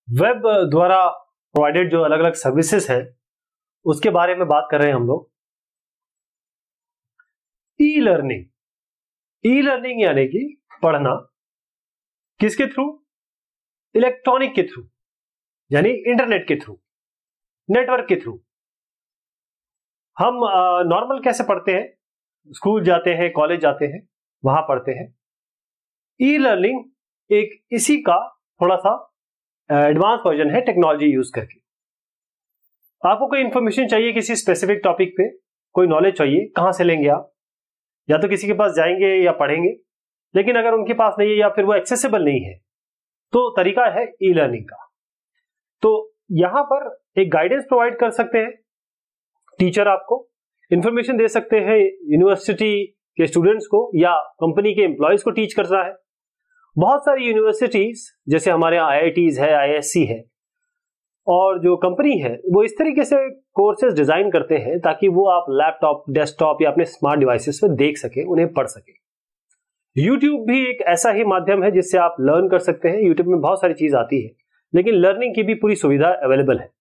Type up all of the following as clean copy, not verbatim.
Web द्वारा provided जो अलग अलग सर्विसेज है उसके बारे में बात कर रहे हैं हम लोग। ई लर्निंग यानी कि पढ़ना किसके थ्रू? इलेक्ट्रॉनिक के थ्रू, यानी इंटरनेट के थ्रू, नेटवर्क के थ्रू। हम नॉर्मल कैसे पढ़ते हैं? स्कूल जाते हैं, कॉलेज जाते हैं, वहां पढ़ते हैं। ई लर्निंग एक इसी का थोड़ा सा एडवांस वर्जन है, टेक्नोलॉजी यूज करके। आपको कोई इंफॉर्मेशन चाहिए किसी स्पेसिफिक टॉपिक पे, कोई नॉलेज चाहिए, कहां से लेंगे आप? या तो किसी के पास जाएंगे या पढ़ेंगे, लेकिन अगर उनके पास नहीं है या फिर वो एक्सेसिबल नहीं है तो तरीका है ई लर्निंग का। तो यहां पर एक गाइडेंस प्रोवाइड कर सकते हैं, टीचर आपको इंफॉर्मेशन दे सकते हैं, यूनिवर्सिटी के स्टूडेंट्स को या कंपनी के एम्प्लॉयज को टीच कर रहा है। बहुत सारी यूनिवर्सिटीज जैसे हमारे यहाँ IITs है, ISC है, और जो कंपनी है वो इस तरीके से कोर्सेज डिजाइन करते हैं ताकि वो आप लैपटॉप, डेस्कटॉप या अपने स्मार्ट डिवाइसेस पे देख सके, उन्हें पढ़ सके। यूट्यूब भी एक ऐसा ही माध्यम है जिससे आप लर्न कर सकते हैं। यूट्यूब में बहुत सारी चीज आती है, लेकिन लर्निंग की भी पूरी सुविधा अवेलेबल है।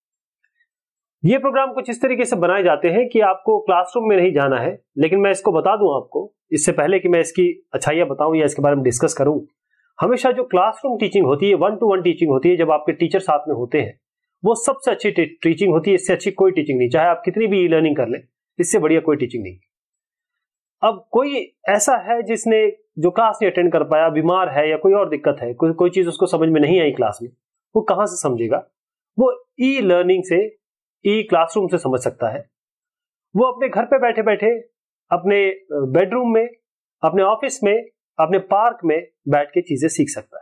ये प्रोग्राम कुछ इस तरीके से बनाए जाते हैं कि आपको क्लासरूम में नहीं जाना है, लेकिन मैं इसको बता दूं आपको, इससे पहले कि मैं इसकी अच्छाइयां बताऊं या इसके बारे में डिस्कस करूं। हमेशा जो क्लासरूम टीचिंग होती है, 1-to-1 टीचिंग होती है, जब आपके टीचर साथ में होते हैं, वो सबसे अच्छी टीचिंग होती है। इससे अच्छी कोई टीचिंग नहीं, चाहे आप कितनी भी लर्निंग कर लें, इससे बढ़िया कोई टीचिंग नहीं। अब कोई ऐसा है जिसने जो क्लास नहीं अटेंड कर पाया, बीमार है या कोई और दिक्कत है, कोई चीज उसको समझ में नहीं आई क्लास में, वो कहां से समझेगा? वो ई लर्निंग से, ई क्लासरूम से समझ सकता है। वो अपने घर पे बैठे बैठे, अपने बेडरूम में, अपने ऑफिस में, अपने पार्क में बैठ के चीजें सीख सकता है।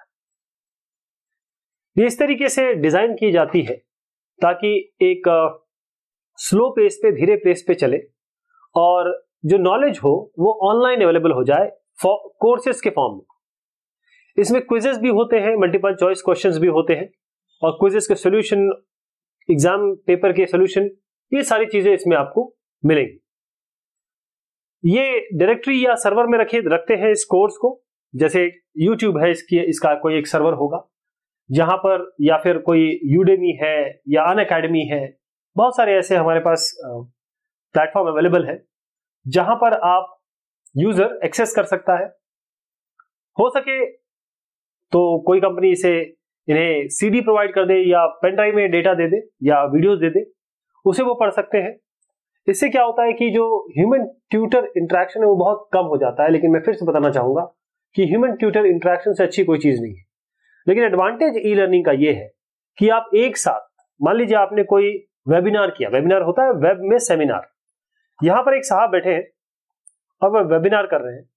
ये इस तरीके से डिजाइन की जाती है ताकि एक स्लो पेस पे, धीरे पेस पे चले और जो नॉलेज हो वो ऑनलाइन अवेलेबल हो जाए कोर्सेज के फॉर्म में। इसमें क्विजेस भी होते हैं, मल्टीपल चॉइस क्वेश्चंस भी होते हैं, और क्विजेस के सॉल्यूशन, एग्जाम पेपर के सॉल्यूशन, ये सारी चीजें इसमें आपको मिलेंगी। ये डायरेक्टरी या सर्वर में रखते हैं इस कोर्स को। जैसे YouTube है, इसका कोई एक सर्वर होगा जहां पर, या फिर कोई यूडेमी है या अनअकैडमी है, बहुत सारे ऐसे हमारे पास प्लेटफॉर्म अवेलेबल है जहां पर आप यूजर एक्सेस कर सकता है। हो सके तो कोई कंपनी इसे इन्हें CD प्रोवाइड कर दे या पेन ड्राइव में डेटा दे दे या वीडियोस दे दे, उसे वो पढ़ सकते हैं। इससे क्या होता है कि जो ह्यूमन ट्यूटर इंटरेक्शन है वो बहुत कम हो जाता है। लेकिन मैं फिर से बताना चाहूंगा कि ह्यूमन ट्यूटर इंटरेक्शन से अच्छी कोई चीज नहीं है। लेकिन एडवांटेज ई लर्निंग का ये है कि आप एक साथ, मान लीजिए आपने कोई वेबिनार किया, वेबिनार होता है वेब में सेमिनार, यहां पर एक साहब बैठे हैं और वह वेबिनार कर रहे हैं।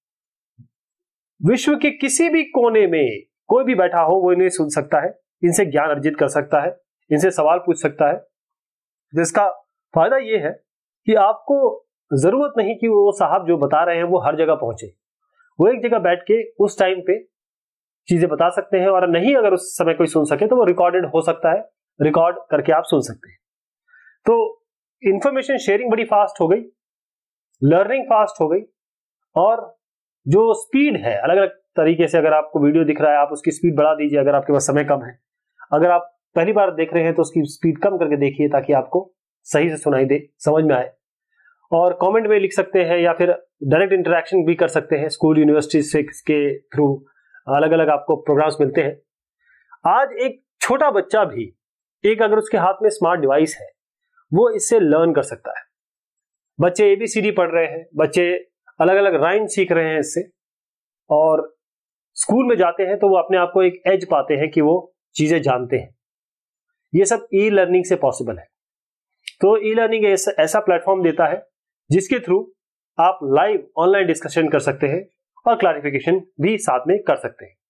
विश्व के किसी भी कोने में कोई भी बैठा हो वो इन्हें सुन सकता है, इनसे ज्ञान अर्जित कर सकता है, इनसे सवाल पूछ सकता है। जिसका फायदा यह है कि आपको जरूरत नहीं कि वो साहब जो बता रहे हैं वो हर जगह पहुंचे। वो एक जगह बैठ के उस टाइम पे चीजें बता सकते हैं, और नहीं अगर उस समय कोई सुन सके तो वो रिकॉर्डेड हो सकता है, रिकॉर्ड करके आप सुन सकते हैं। तो इंफॉर्मेशन शेयरिंग बड़ी फास्ट हो गई, लर्निंग फास्ट हो गई, और जो स्पीड है अलग अलग तरीके से, अगर आपको वीडियो दिख रहा है आप उसकी स्पीड बढ़ा दीजिए अगर आपके पास समय कम है। अगर आप पहली बार देख रहे हैं तो उसकी स्पीड कम करके देखिए ताकि आपको सही से सुनाई दे, समझ में आए। और कमेंट में लिख सकते हैं या फिर डायरेक्ट इंटरेक्शन भी कर सकते हैं। स्कूल, यूनिवर्सिटी के थ्रू अलग अलग आपको प्रोग्राम्स मिलते हैं। आज एक छोटा बच्चा भी, एक अगर उसके हाथ में स्मार्ट डिवाइस है, वो इससे लर्न कर सकता है। बच्चे ABCD पढ़ रहे हैं, बच्चे अलग अलग राइम सीख रहे हैं इससे, और स्कूल में जाते हैं तो वो अपने आप को एक एज पाते हैं कि वो चीजें जानते हैं। ये सब ई लर्निंग से पॉसिबल है। तो ई लर्निंग ऐसा प्लेटफॉर्म देता है जिसके थ्रू आप लाइव ऑनलाइन डिस्कशन कर सकते हैं और क्लैरिफिकेशन भी साथ में कर सकते हैं।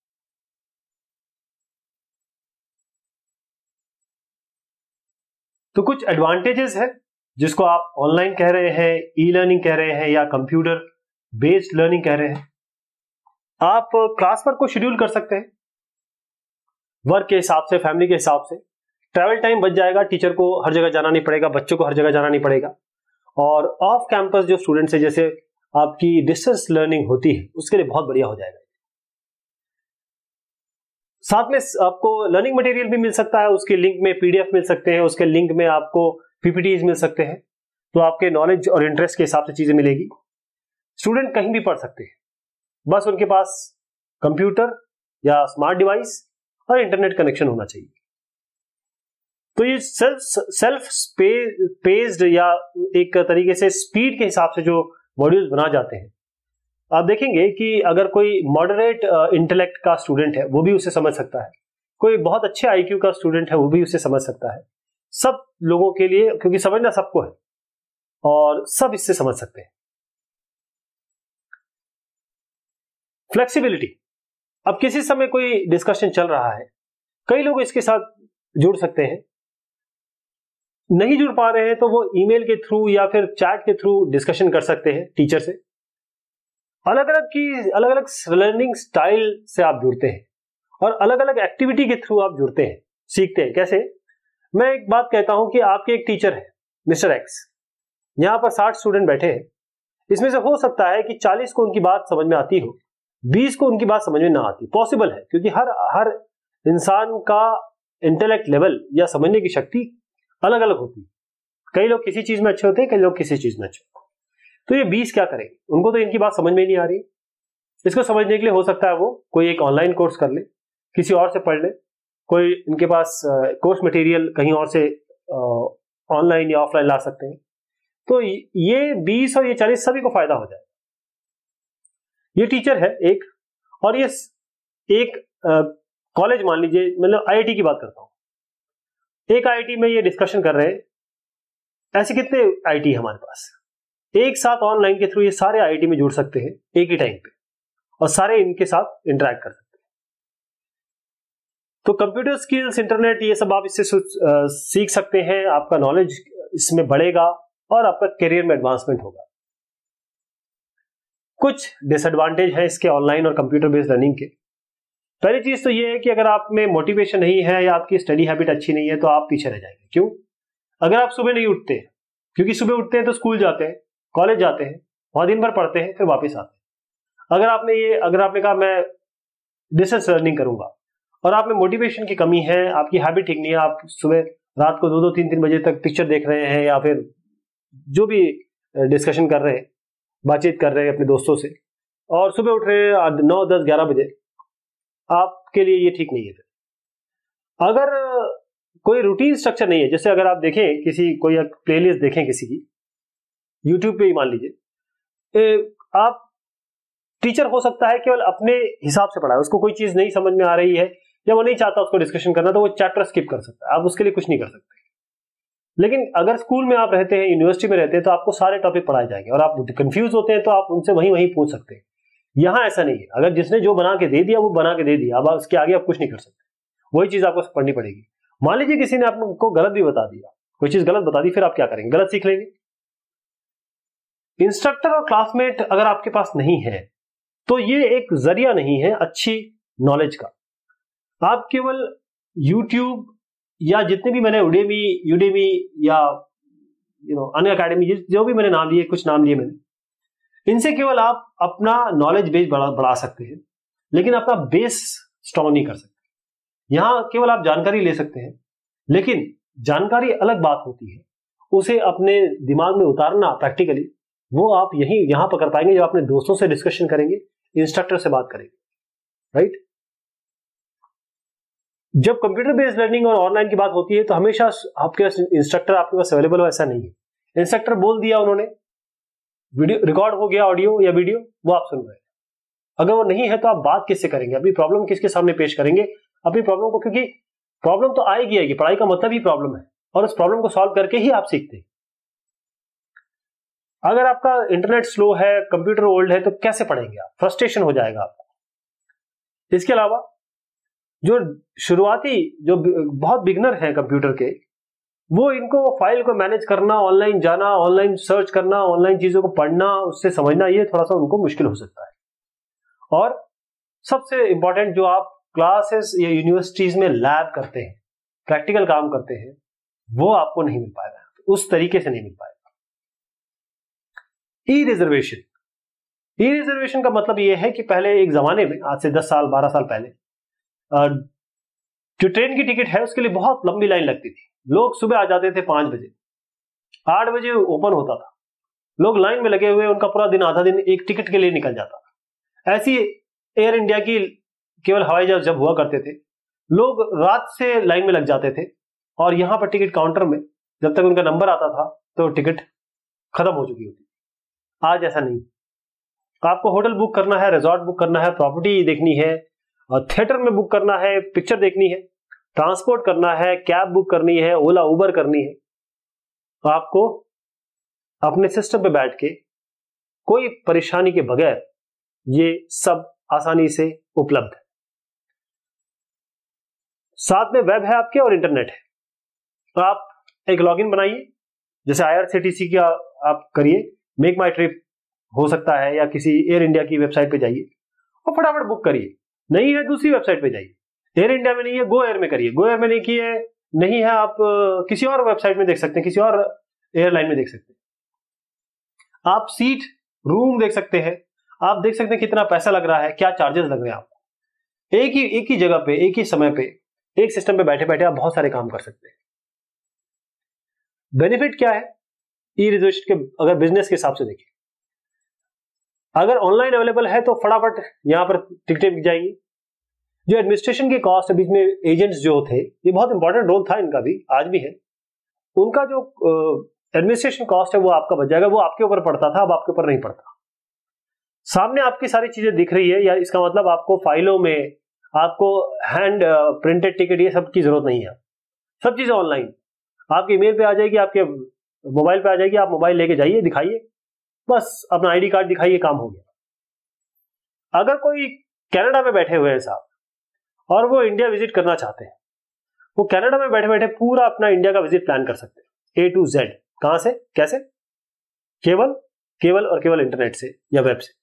तो कुछ एडवांटेजेस है जिसको आप ऑनलाइन कह रहे हैं, ई लर्निंग कह रहे हैं, या कंप्यूटर बेस्ड लर्निंग कह रहे हैं। आप क्लास वर्क को शेड्यूल कर सकते हैं वर्क के हिसाब से, फैमिली के हिसाब से। ट्रैवल टाइम बच जाएगा, टीचर को हर जगह जाना नहीं पड़ेगा, बच्चों को हर जगह जाना नहीं पड़ेगा। और ऑफ कैंपस जो स्टूडेंट्स है, जैसे आपकी डिस्टेंस लर्निंग होती है, उसके लिए बहुत बढ़िया हो जाएगा। साथ में आपको लर्निंग मटेरियल भी मिल सकता है, उसके लिंक में पीडीएफ मिल सकते हैं, उसके लिंक में आपको पीपीटीज मिल सकते हैं। तो आपके नॉलेज और इंटरेस्ट के हिसाब से चीजें मिलेगी। स्टूडेंट कहीं भी पढ़ सकते हैं, बस उनके पास कंप्यूटर या स्मार्ट डिवाइस और इंटरनेट कनेक्शन होना चाहिए। तो ये सेल्फ पेस्ड या एक तरीके से स्पीड के हिसाब से जो मॉड्यूल्स बना जाते हैं, आप देखेंगे कि अगर कोई मॉडरेट इंटेलेक्ट का स्टूडेंट है वो भी उसे समझ सकता है, कोई बहुत अच्छे आईक्यू का स्टूडेंट है वो भी उसे समझ सकता है। सब लोगों के लिए, क्योंकि समझना सबको है और सब इससे समझ सकते हैं। फ्लेक्सिबिलिटी, अब किसी समय कोई डिस्कशन चल रहा है, कई लोग इसके साथ जुड़ सकते हैं, नहीं जुड़ पा रहे हैं तो वो ईमेल के थ्रू या फिर चैट के थ्रू डिस्कशन कर सकते हैं टीचर से। अलग अलग लर्निंग स्टाइल से आप जुड़ते हैं और अलग अलग एक्टिविटी के थ्रू आप जुड़ते हैं, सीखते हैं। कैसे? मैं एक बात कहता हूं कि आपके एक टीचर है मिस्टर एक्स, यहां पर 60 स्टूडेंट बैठे हैं, इसमें से हो सकता है कि 40 को उनकी बात समझ में आती हो, 20 को उनकी बात समझ में ना आती। पॉसिबल है, क्योंकि हर इंसान का इंटेलेक्ट लेवल या समझने की शक्ति अलग अलग होती है। कई लोग किसी चीज में अच्छे होते हैं, कई लोग किसी चीज में अच्छे होते हैं। तो ये 20 क्या करेंगे? उनको तो इनकी बात समझ में नहीं आ रही। इसको समझने के लिए हो सकता है वो कोई एक ऑनलाइन कोर्स कर ले, किसी और से पढ़ ले, कोई इनके पास कोर्स मटेरियल कहीं और से ऑनलाइन या ऑफलाइन ला सकते हैं। तो ये 20 और ये 40 सभी को फायदा हो जाए। ये टीचर है एक, और ये एक कॉलेज मान लीजिए, मतलब आईआईटी की बात करता हूं, एक आईआईटी में ये डिस्कशन कर रहे हैं। ऐसे कितने आईआईटी हमारे पास? एक साथ ऑनलाइन के थ्रू ये सारे आईआईटी में जुड़ सकते हैं एक ही टाइम पे, और सारे इनके साथ इंटरेक्ट कर सकते हैं। तो कंप्यूटर स्किल्स, इंटरनेट, ये सब आप इससे सीख सकते हैं। आपका नॉलेज इसमें बढ़ेगा और आपका करियर में एडवांसमेंट होगा। कुछ डिसएडवांटेज है इसके ऑनलाइन और कंप्यूटर बेस्ड लर्निंग के। पहली चीज तो ये है कि अगर आप में मोटिवेशन नहीं है या आपकी स्टडी हैबिट अच्छी नहीं है तो आप पीछे रह जाएंगे। क्यों? अगर आप सुबह नहीं उठते, क्योंकि सुबह उठते हैं तो स्कूल जाते हैं, कॉलेज जाते हैं, वहां दिन भर पढ़ते हैं, फिर वापस आते हैं। अगर आपने कहा मैं डिस्टेंस लर्निंग करूंगा और आप में मोटिवेशन की कमी है, आपकी हैबिट ठीक नहीं है, आप सुबह रात को 2-2, 3-3 बजे तक पिक्चर देख रहे हैं या फिर जो भी डिस्कशन कर रहे हैं, बातचीत कर रहे हैं अपने दोस्तों से, और सुबह उठ रहे हैं 9, 10, 11 बजे, आपके लिए ये ठीक नहीं है। अगर कोई रूटीन स्ट्रक्चर नहीं है, जैसे अगर आप देखें कोई प्लेलिस्ट देखें किसी की, यूट्यूब पे ही मान लीजिए, आप टीचर हो सकता है केवल अपने हिसाब से पढ़ाए, उसको कोई चीज नहीं समझ में आ रही है या वो नहीं चाहता उसको डिस्कशन करना, तो वो चैप्टर स्किप कर सकता है, आप उसके लिए कुछ नहीं कर सकते। लेकिन अगर स्कूल में आप रहते हैं, यूनिवर्सिटी में रहते हैं, तो आपको सारे टॉपिक पढ़ाए जाएंगे और आप कंफ्यूज होते हैं तो आप उनसे वहीं पूछ सकते हैं। यहां ऐसा नहीं है, अगर जिसने जो बना के दे दिया वो बना के दे दिया, अब उसके आगे आप कुछ नहीं कर सकते, वही चीज आपको पढ़नी पड़ेगी। मान लीजिए किसी ने आपको गलत भी बता दिया, कोई चीज गलत बता दी, फिर आप क्या करेंगे? गलत सीख लेंगे। इंस्ट्रक्टर और क्लासमेट अगर आपके पास नहीं है तो ये एक जरिया नहीं है अच्छी नॉलेज का। आप केवल यूट्यूब या जितने भी मैंने यूडेमी या अन्य अकेडमी, जो भी मैंने नाम लिए, कुछ नाम लिए मैंने, इनसे केवल आप अपना नॉलेज बेस बढ़ा सकते हैं, लेकिन अपना बेस स्ट्रॉन्ग नहीं कर सकते। यहां केवल आप जानकारी ले सकते हैं, लेकिन जानकारी अलग बात होती है, उसे अपने दिमाग में उतारना प्रैक्टिकली वो आप यहां पर कर पाएंगे जब अपने दोस्तों से डिस्कशन करेंगे, इंस्ट्रक्टर से बात करेंगे, राइट? जब कंप्यूटर बेस्ड लर्निंग और ऑनलाइन की बात होती है तो हमेशा आपके इंस्ट्रक्टर आपके पास अवेलेबल हो, ऐसा नहीं है। इंस्ट्रक्टर बोल दिया, उन्होंने वीडियो रिकॉर्ड हो गया, ऑडियो या वीडियो, वो आप सुन रहे हैं। अगर वो नहीं है तो आप बात किससे करेंगे? अपनी प्रॉब्लम किसके सामने पेश करेंगे? अपनी प्रॉब्लम को, क्योंकि प्रॉब्लम तो आएगी, पढ़ाई का मतलब ही प्रॉब्लम है, और उस प्रॉब्लम को सॉल्व करके ही आप सीखते हैं। अगर आपका इंटरनेट स्लो है, कंप्यूटर ओल्ड है, तो कैसे पढ़ेंगे आप? फ्रस्ट्रेशन हो जाएगा आपको। इसके अलावा जो शुरुआती, जो बहुत बिगनर है कंप्यूटर के, वो इनको फाइल को मैनेज करना, ऑनलाइन जाना, ऑनलाइन सर्च करना, ऑनलाइन चीजों को पढ़ना, उससे समझना, ये थोड़ा सा उनको मुश्किल हो सकता है। और सबसे इंपॉर्टेंट, जो आप क्लासेस या यूनिवर्सिटीज में लैब करते हैं, प्रैक्टिकल काम करते हैं, वो आपको नहीं मिल पाएगा, उस तरीके से नहीं मिल पाएगा। ई रिजर्वेशन का मतलब यह है कि पहले एक जमाने में, आज से 10 साल 12 साल पहले, जो ट्रेन की टिकट है उसके लिए बहुत लंबी लाइन लगती थी। लोग सुबह आ जाते थे 5 बजे, 8 बजे ओपन होता था, लोग लाइन में लगे हुए, उनका पूरा दिन, आधा दिन एक टिकट के लिए निकल जाता था। ऐसी एयर इंडिया की केवल हवाई जहाज जब हुआ करते थे, लोग रात से लाइन में लग जाते थे और यहां पर टिकट काउंटर में जब तक उनका नंबर आता था तो टिकट खत्म हो चुकी होती। आज ऐसा नहीं। आपको होटल बुक करना है, रिजॉर्ट बुक करना है, प्रॉपर्टी देखनी है, और थिएटर में बुक करना है, पिक्चर देखनी है, ट्रांसपोर्ट करना है, कैब बुक करनी है, ओला उबर करनी है, तो आपको अपने सिस्टम पे बैठ के कोई परेशानी के बगैर ये सब आसानी से उपलब्ध है। साथ में वेब है आपके और इंटरनेट है। तो आप एक लॉगिन बनाइए, जैसे IRCTC का आप करिए, मेक माई ट्रिप हो सकता है, या किसी एयर इंडिया की वेबसाइट पे जाइए और फटाफट बुक करिए। नहीं है दूसरी वेबसाइट पे जाइए, एयर इंडिया में नहीं है गो एयर में करिए, गो एयर में नहीं है आप किसी और वेबसाइट में देख सकते हैं, किसी और एयरलाइन में देख सकते हैं। आप सीट रूम देख सकते हैं, आप देख सकते हैं कितना पैसा लग रहा है, क्या चार्जेस लग रहे हैं आपको। एक ही जगह पे, एक ही समय पे, एक सिस्टम पे बैठे बैठे आप बहुत सारे काम कर सकते हैं। बेनिफिट क्या है ई रिजर्वेशन के, अगर बिजनेस के हिसाब से देखिए, अगर ऑनलाइन अवेलेबल है तो फटाफट यहां पर टिकटें बिक जाएंगी। जो एडमिनिस्ट्रेशन की कॉस्ट है, बीच में एजेंट्स जो थे, ये बहुत इंपॉर्टेंट रोल था इनका भी, आज भी है, उनका जो एडमिनिस्ट्रेशन कॉस्ट है वो आपका बच जाएगा। वो आपके ऊपर पड़ता था, अब आपके ऊपर नहीं पड़ता। सामने आपकी सारी चीजें दिख रही है, या इसका मतलब आपको फाइलों में, आपको हैंड प्रिंटेड टिकट, ये सब की जरूरत नहीं है। सब चीजें ऑनलाइन आपके ईमेल पे आ जाएगी, आपके मोबाइल पे आ जाएगी। आप मोबाइल लेके जाइए, दिखाइए, बस अपना ID कार्ड दिखाइए, काम हो गया। अगर कोई कनाडा में बैठे हुए हैं साहब और वो इंडिया विजिट करना चाहते हैं, वो कनाडा में बैठे बैठे पूरा अपना इंडिया का विजिट प्लान कर सकते हैं, A to Z। कहां से, कैसे? केवल और केवल इंटरनेट से या वेब से।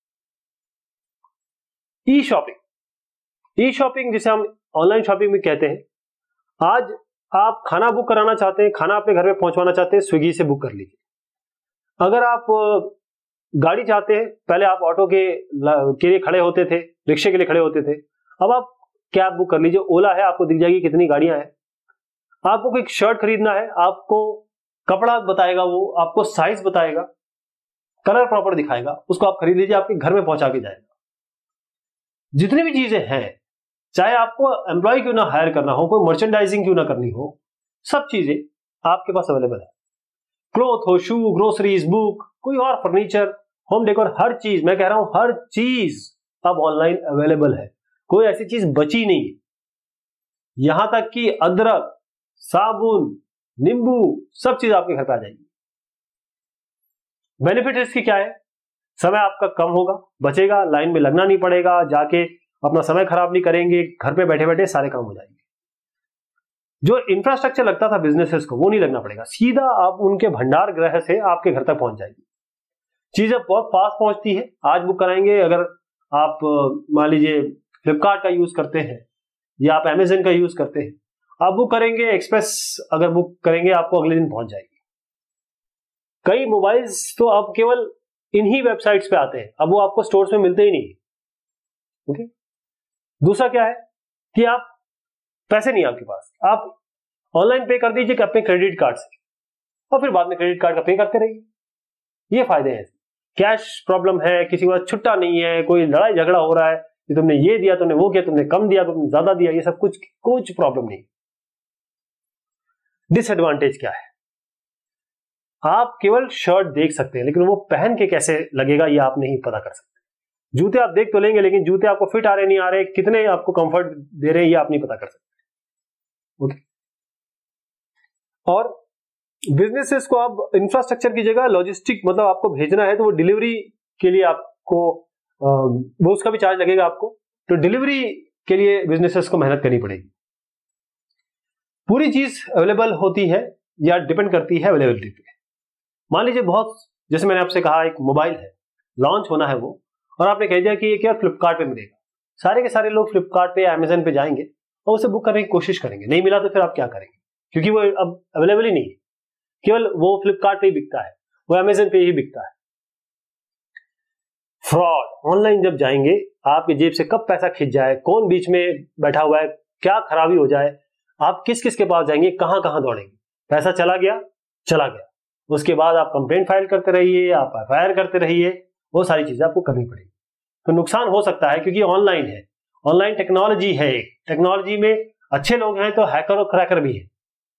ई शॉपिंग जिसे हम ऑनलाइन शॉपिंग भी कहते हैं। आज आप खाना बुक कराना चाहते हैं, खाना अपने घर में पहुंचवाना चाहते हैं, स्विगी से बुक कर लीजिए। अगर आप गाड़ी चाहते हैं, पहले आप ऑटो के लिए खड़े होते थे, रिक्शे के लिए खड़े होते थे, अब आप कैब बुक कर लीजिए। ओला है, आपको दिख जाएगी कितनी गाड़ियां हैं। आपको कोई शर्ट खरीदना है, आपको कपड़ा बताएगा, वो आपको साइज बताएगा, कलर प्रॉपर दिखाएगा, उसको आप खरीद लीजिए, आपके घर में पहुंचा के जाएगा। जितनी भी चीजें हैं, चाहे आपको एम्प्लॉय क्यों ना हायर करना हो, कोई मर्चेंडाइजिंग क्यों ना करनी हो, सब चीजें आपके पास अवेलेबल है। क्लोथ हो, शू, ग्रोसरीज, बुक, कोई और फर्नीचर, होम डेकोर, हर चीज, मैं कह रहा हूं हर चीज अब ऑनलाइन अवेलेबल है। कोई ऐसी चीज बची नहीं है। यहां तक कि अदरक, साबुन, नींबू, सब चीज आपके घर पे आ जाएगी। बेनिफिट इसकी क्या है? समय आपका कम होगा, बचेगा, लाइन में लगना नहीं पड़ेगा, जाके अपना समय खराब नहीं करेंगे, घर पे बैठे बैठे सारे काम हो जाएंगे। जो इंफ्रास्ट्रक्चर लगता था बिजनेसेस को, वो नहीं लगना पड़ेगा, सीधा आप उनके भंडार गृह से आपके घर तक पहुंच जाएगी। चीजें बहुत फास्ट पहुंचती है। आज बुक कराएंगे, अगर आप मान लीजिए फ्लिपकार्ट का यूज करते हैं या आप अमेज़न का यूज करते हैं, आप बुक करेंगे, एक्सप्रेस अगर बुक करेंगे, आपको अगले दिन पहुंच जाएगी। कई मोबाइल्स तो अब केवल इन्हीं वेबसाइट्स पे आते हैं, अब वो आपको स्टोर्स में मिलते ही नहीं। ओके। दूसरा क्या है कि आप पैसे नहीं आपके पास, आप ऑनलाइन पे कर दीजिए अपने क्रेडिट कार्ड से, और फिर बाद में क्रेडिट कार्ड का पे करते रहिए। ये फायदे हैं। कैश प्रॉब्लम है, किसी के पास छुट्टा नहीं है, कोई लड़ाई झगड़ा हो रहा है कि तुमने ये दिया, तुमने वो किया, तुमने कम दिया, तुमने ज्यादा दिया, ये सब कुछ प्रॉब्लम नहीं। डिसएडवांटेज क्या है? आप केवल शर्ट देख सकते हैं, लेकिन वो पहन के कैसे लगेगा ये आप नहीं पता कर सकते। जूते आप देख तो लेंगे, लेकिन जूते आपको फिट आ रहे नहीं आ रहे, कितने आपको कंफर्ट दे रहे हैं, ये आप नहीं पता कर सकते। ओके। और बिजनेसेस को आप इंफ्रास्ट्रक्चर की जगह लॉजिस्टिक, मतलब आपको भेजना है तो वो डिलीवरी के लिए आपको वो उसका भी चार्ज लगेगा आपको, तो डिलीवरी के लिए बिजनेसेस को मेहनत करनी पड़ेगी। पूरी चीज अवेलेबल होती है या डिपेंड करती है अवेलेबिलिटी पे। मान लीजिए बहुत, जैसे मैंने आपसे कहा, एक मोबाइल है, लॉन्च होना है वो, और आपने कह दिया कि ये क्या फ्लिपकार्ट पे मिलेगा। सारे के सारे लोग फ्लिपकार्ट पे या अमेज़न पे जाएंगे और उसे बुक करने की कोशिश करेंगे, नहीं मिला तो फिर आप क्या करेंगे? क्योंकि वो अब अवेलेबल ही नहीं है, केवल वो फ्लिपकार्ट पे ही बिकता है, वो अमेज़न पे ही बिकता है। फ्रॉड, ऑनलाइन जब जाएंगे, आपकी जेब से कब पैसा खिंच जाए, कौन बीच में बैठा हुआ है, क्या खराबी हो जाए, आप किस किस के पास जाएंगे, कहां कहां दौड़ेंगे। पैसा चला गया, चला गया, उसके बाद आप कंप्लेंट फाइल करते रहिए, आप एफआईआर करते रहिए, वो सारी चीजें आपको करनी पड़ेगी। तो नुकसान हो सकता है क्योंकि ऑनलाइन है, ऑनलाइन टेक्नोलॉजी है, टेक्नोलॉजी में अच्छे लोग हैं तो हैकर और क्रैकर भी है।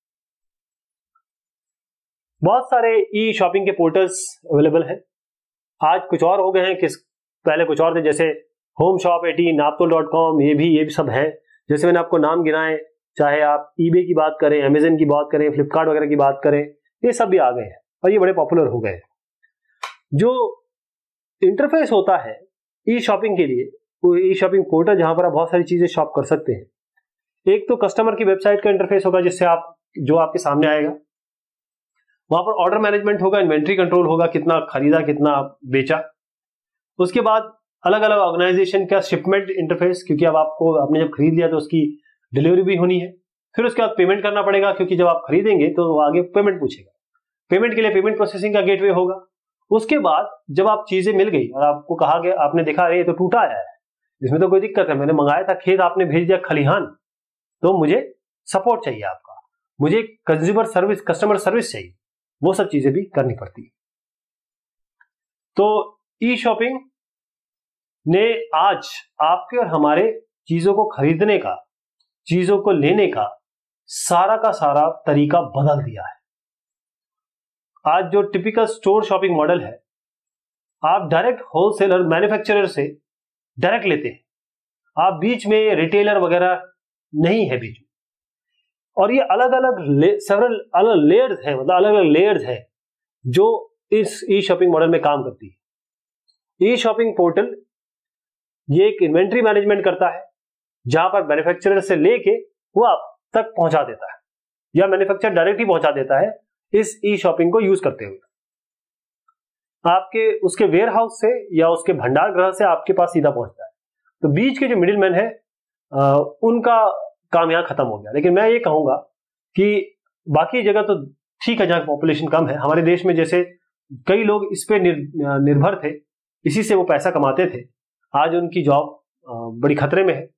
बहुत सारे ई शॉपिंग के पोर्टल्स अवेलेबल हैं, आज कुछ और हो गए हैं, पहले कुछ और थे, जैसे होम शॉप 18, naptol.com, ये भी सब है। जैसे मैंने आपको नाम गिनाए, चाहे आप ईबे की बात करें, अमेजन की बात करें, फ्लिपकार्ट वगैरह की बात करें, ये सब भी आ गए हैं और ये बड़े पॉपुलर हो गए हैं। जो इंटरफेस होता है ई शॉपिंग के लिए, वो ई शॉपिंग पोर्टल जहां पर आप बहुत सारी चीजें शॉप कर सकते हैं। एक तो कस्टमर की वेबसाइट का इंटरफेस होगा, जिससे जो आपके सामने आएगा, वहां पर ऑर्डर मैनेजमेंट होगा, इन्वेंट्री कंट्रोल होगा, कितना खरीदा कितना बेचा। उसके बाद अलग अलग ऑर्गेनाइजेशन का शिपमेंट इंटरफेस, क्योंकि अब आपने जब खरीद लिया तो उसकी डिलीवरी भी होनी है। फिर उसके बाद पेमेंट करना पड़ेगा, क्योंकि जब आप खरीदेंगे तो वो आगे पेमेंट पूछेगा, पेमेंट के लिए पेमेंट प्रोसेसिंग का गेटवे होगा। उसके बाद जब आप चीजें मिल गई और आपको कहा गया, आपने देखा अरे ये तो टूटा आया है, इसमें तो कोई दिक्कत है, मैंने मंगाया था खेत, आपने भेज दिया खलिहान, तो मुझे सपोर्ट चाहिए आपका, मुझे कंज्यूमर सर्विस, कस्टमर सर्विस चाहिए, वो सब चीजें भी करनी पड़ती है। तो ई शॉपिंग ने आज आपके और हमारे चीजों को खरीदने का, चीजों को लेने का सारा तरीका बदल दिया है। आज जो टिपिकल स्टोर शॉपिंग मॉडल है, आप डायरेक्ट होलसेलर, मैन्युफैक्चरर से डायरेक्ट लेते हैं, आप बीच में रिटेलर वगैरह नहीं है बीच में। और ये अलग अलग सेवरल अलग लेयर्स है, मतलब अलग अलग लेयर्स है जो इस ई शॉपिंग मॉडल में काम करती है। ई शॉपिंग पोर्टल ये एक इन्वेंट्री मैनेजमेंट करता है, जहां पर मैन्युफैक्चरर से लेके वो आप तक पहुंचा देता है, या मैन्युफैक्चरर डायरेक्ट ही पहुंचा देता है इस ई शॉपिंग को यूज करते हुए। आपके उसके वेयर हाउस से या उसके भंडार गृह से आपके पास सीधा पहुंचता है। तो बीच के जो मिडिल मैन है, उनका काम यहां खत्म हो गया। लेकिन मैं ये कहूंगा कि बाकी जगह तो ठीक है, जहां पॉपुलेशन कम है, हमारे देश में जैसे कई लोग इस पे निर्भर थे, इसी से वो पैसा कमाते थे, आज उनकी जॉब बड़ी खतरे में है।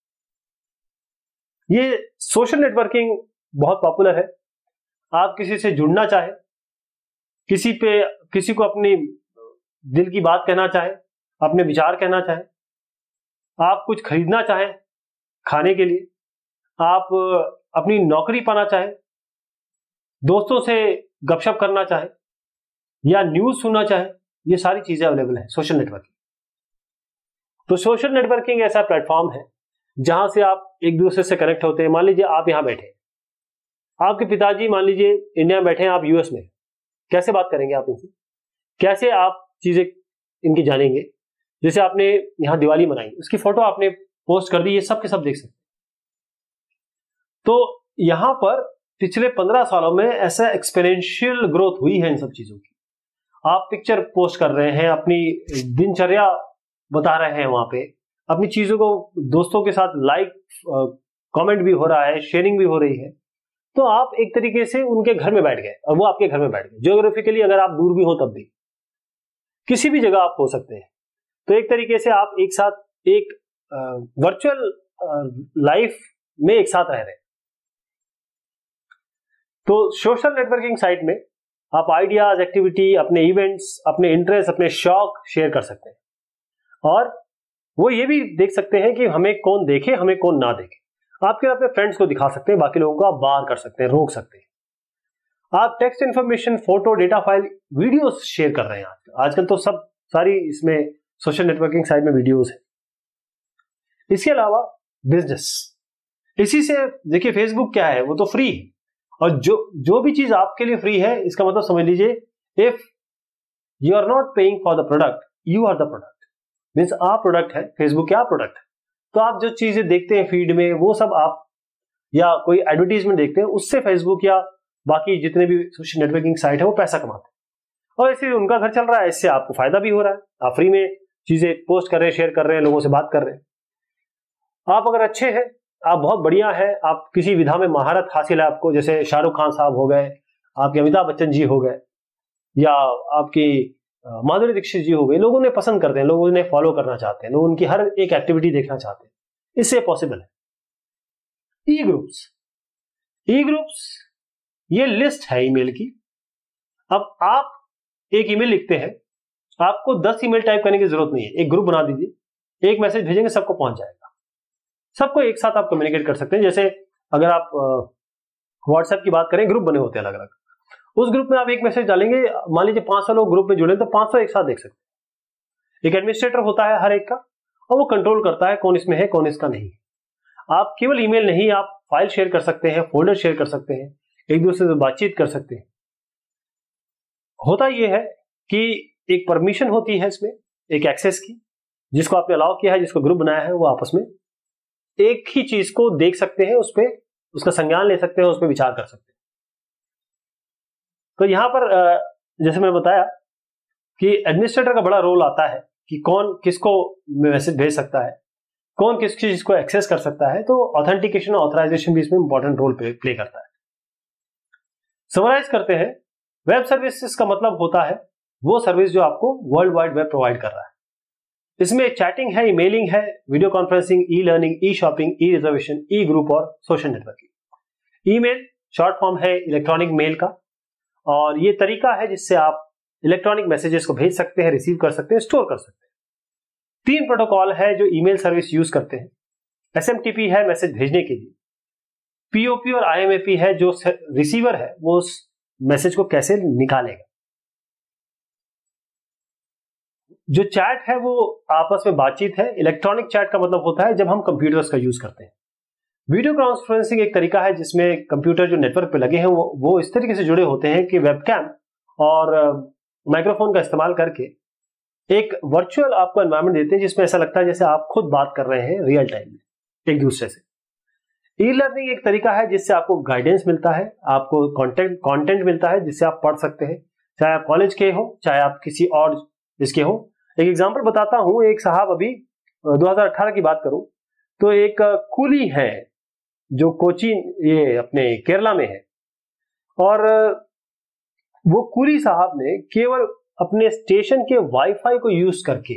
ये सोशल नेटवर्किंग बहुत पॉपुलर है। आप किसी से जुड़ना चाहे, किसी को अपनी दिल की बात कहना चाहे, अपने विचार कहना चाहे, आप कुछ खरीदना चाहें खाने के लिए, आप अपनी नौकरी पाना चाहे, दोस्तों से गपशप करना चाहे, या न्यूज सुनना चाहे, ये सारी चीजें अवेलेबल है सोशल नेटवर्किंग। तो सोशल नेटवर्किंग ऐसा प्लेटफॉर्म है जहां से आप एक दूसरे से कनेक्ट होते हैं। मान लीजिए आप यहां बैठे, आपके पिताजी मान लीजिए इंडिया में बैठे हैं, आप यूएस में, कैसे बात करेंगे आप इनसे, कैसे आप चीजें इनकी जानेंगे। जैसे आपने यहां दिवाली मनाई, उसकी फोटो आपने पोस्ट कर दी, ये सब के सब देख सकते। तो यहां पर पिछले 15 सालों में ऐसा एक्सपोनेंशियल ग्रोथ हुई है इन सब चीजों की। आप पिक्चर पोस्ट कर रहे हैं, अपनी दिनचर्या बता रहे हैं वहां पे, अपनी चीजों को दोस्तों के साथ लाइक कमेंट भी हो रहा है, शेयरिंग भी हो रही है। तो आप एक तरीके से उनके घर में बैठ गए और वो आपके घर में बैठ गए। जियोग्राफिकली अगर आप दूर भी हो तब भी किसी भी जगह आप हो सकते हैं। तो एक तरीके से आप एक साथ एक वर्चुअल लाइफ में एक साथ रह रहे हैं। तो सोशल नेटवर्किंग साइट में आप आइडियाज, एक्टिविटी, अपने इवेंट्स, अपने इंटरेस्ट, अपने शौक शेयर कर सकते हैं। और वो ये भी देख सकते हैं कि हमें कौन देखे, हमें कौन ना देखे। आपके अपने फ्रेंड्स को दिखा सकते हैं, बाकी लोगों को आप बाहर कर सकते हैं, रोक सकते हैं। आप text information, photo, data file, videos share कर रहे हैं आजकल तो सब सारी इसमें सोशल नेटवर्किंग साइट में वीडियोस है। इसके अलावा बिजनेस, इसी से देखिए फेसबुक क्या है, वो तो फ्री है। और जो भी चीज आपके लिए फ्री है, इसका मतलब समझ लीजिए, if you are not paying for the product, you are the product. Means आप प्रोडक्ट है, फेसबुक क्या प्रोडक्ट है। तो आप जो चीजें देखते हैं फीड में, वो सब आप, या कोई एडवर्टीजमेंट देखते हैं, उससे फेसबुक या बाकी जितने भी सोशल नेटवर्किंग साइट है वो पैसा कमाते हैं। और इससे उनका घर चल रहा है, इससे आपको फायदा भी हो रहा है, आप फ्री में चीजें पोस्ट कर रहे हैं, शेयर कर रहे हैं, लोगों से बात कर रहे हैं। आप अगर अच्छे हैं, आप बहुत बढ़िया है, आप किसी विधा में महारत हासिल है आपको, जैसे शाहरुख खान साहब हो गए, आपके अमिताभ बच्चन जी हो गए, या आपकी माधुरी दीक्षित जी हो गए, लोग उन्हें पसंद करते हैं, लोग उन्हें फॉलो करना चाहते हैं, लोग उनकी हर एक एक्टिविटी देखना चाहते हैं। इससे पॉसिबल है। ई ग्रुप्स, ई ग्रुप्स ये लिस्ट है ईमेल की। अब आप एक ईमेल लिखते हैं, आपको 10 ईमेल टाइप करने की जरूरत नहीं है, एक ग्रुप बना दीजिए, एक मैसेज भेजेंगे सबको पहुंच जाएगा, सबको एक साथ आप कम्युनिकेट कर सकते हैं। जैसे अगर आप व्हाट्सएप की बात करें, ग्रुप बने होते हैं अलग अलग, उस ग्रुप में आप एक मैसेज डालेंगे, मान लीजिए 500 लोग ग्रुप में जुड़े तो 500 एक साथ देख सकते हैं। एक एडमिनिस्ट्रेटर होता है हर एक का, और वो कंट्रोल करता है कौन इसमें है कौन इसका नहीं है। आप केवल ईमेल नहीं, आप फाइल शेयर कर सकते हैं, फोल्डर शेयर कर सकते हैं, एक दूसरे से बातचीत कर सकते हैं। होता यह है कि एक परमिशन होती है इसमें, एक एक्सेस की, जिसको आपने अलाउ किया है, जिसको ग्रुप बनाया है, वो आपस में एक ही चीज को देख सकते हैं, उस पर उसका संज्ञान ले सकते हैं, उस पर विचार कर सकते हैं। तो यहां पर जैसे मैंने बताया कि एडमिनिस्ट्रेटर का बड़ा रोल आता है कि कौन किसको मैसेज भेज सकता है, कौन किस चीज को एक्सेस कर सकता है। तो ऑथेंटिकेशन और ऑथराइजेशन भी इसमें इंपॉर्टेंट रोल प्ले करता है। समराइज करते हैं, वेब सर्विसेज का मतलब होता है वो सर्विस जो आपको वर्ल्ड वाइड वेब प्रोवाइड कर रहा है। इसमें चैटिंग है, ईमेलिंग है, video conferencing, e learning, e shopping, e reservation, e group और social networking. Email short form है इलेक्ट्रॉनिक मेल का, और ये तरीका है जिससे आप इलेक्ट्रॉनिक मैसेजेस को भेज सकते हैं, रिसीव कर सकते हैं, स्टोर कर सकते हैं। 3 प्रोटोकॉल है जो ईमेल सर्विस यूज करते हैं। एसएमटीपी है मैसेज भेजने के लिए, पीओपी और आईएमएपी है जो रिसीवर है वो उस मैसेज को कैसे निकालेगा। जो चैट है वो आपस में बातचीत है। इलेक्ट्रॉनिक चैट का मतलब होता है जब हम कंप्यूटर्स का यूज करते हैं। वीडियो कॉन्फ्रेंसिंग एक तरीका है जिसमें कंप्यूटर जो नेटवर्क पे लगे हैं वो इस तरीके से जुड़े होते हैं कि वेबकैम और माइक्रोफोन का इस्तेमाल करके एक वर्चुअल आपको एनवायरनमेंट देते हैं जिसमें ऐसा लगता है जैसे आप खुद बात कर रहे हैं रियल टाइम में एक दूसरे से। ई लर्निंग एक तरीका है जिससे आपको गाइडेंस मिलता है, आपको कंटेंट मिलता है जिससे आप पढ़ सकते हैं, चाहे आप कॉलेज के हो चाहे आप किसी और इसके हो। एक एग्जांपल बताता हूं, एक साहब अभी 2018 की बात करूं तो एक कूली है जो कोचीन ये अपने केरला में है, और वो कूली साहब ने केवल अपने स्टेशन के वाईफाई को यूज करके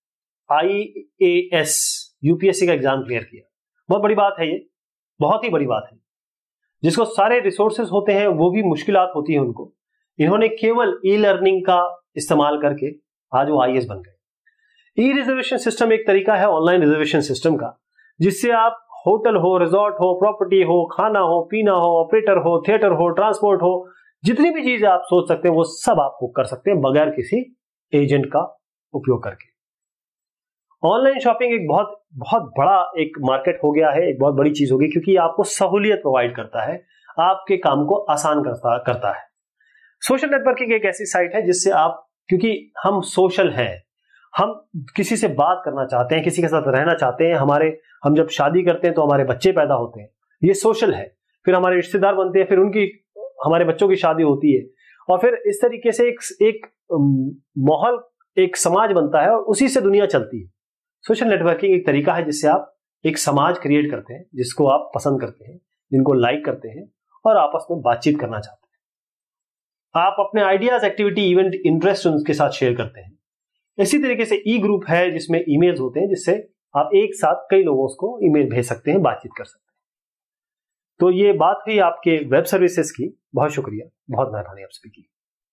IAS यूपीएससी का एग्जाम क्लियर किया। बहुत बड़ी बात है, ये बहुत ही बड़ी बात है। जिसको सारे रिसोर्सेज होते हैं वो भी मुश्किलात होती है उनको, इन्होंने केवल ई लर्निंग का इस्तेमाल करके आज वो IAS बन गए। ई रिजर्वेशन सिस्टम एक तरीका है ऑनलाइन रिजर्वेशन सिस्टम का, जिससे आप होटल हो, रिजॉर्ट हो, प्रॉपर्टी हो, खाना हो, पीना हो, ऑपरेटर हो, थिएटर हो, ट्रांसपोर्ट हो, जितनी भी चीजें आप सोच सकते हैं वो सब आप बुक कर सकते हैं बगैर किसी एजेंट का उपयोग करके। ऑनलाइन शॉपिंग एक बहुत बहुत बड़ा एक मार्केट हो गया है, एक बहुत बड़ी चीज होगी, क्योंकि आपको सहूलियत प्रोवाइड करता है, आपके काम को आसान करता है। सोशल नेटवर्किंग एक ऐसी साइट है जिससे आप, क्योंकि हम सोशल हैं, हम किसी से बात करना चाहते हैं, किसी के साथ रहना चाहते हैं, हम जब शादी करते हैं तो हमारे बच्चे पैदा होते हैं, ये सोशल है, फिर हमारे रिश्तेदार बनते हैं, फिर उनकी हमारे बच्चों की शादी होती है, और फिर इस तरीके से एक माहौल, एक समाज बनता है और उसी से दुनिया चलती है। सोशल नेटवर्किंग एक तरीका है जिससे आप एक समाज क्रिएट करते हैं जिसको आप पसंद करते हैं, जिनको लाइक करते हैं और आपस में बातचीत करना चाहते हैं। आप अपने आइडियाज, एक्टिविटी, इवेंट, इंटरेस्ट उनके साथ शेयर करते हैं। इसी तरीके से ई ग्रुप है जिसमें ईमेल्स होते हैं जिससे आप एक साथ कई लोगों को ईमेल भेज सकते हैं, बातचीत कर सकते हैं। तो ये बात हुई आपके वेब सर्विसेज की। बहुत शुक्रिया, बहुत मेहरबानी आप सभी की।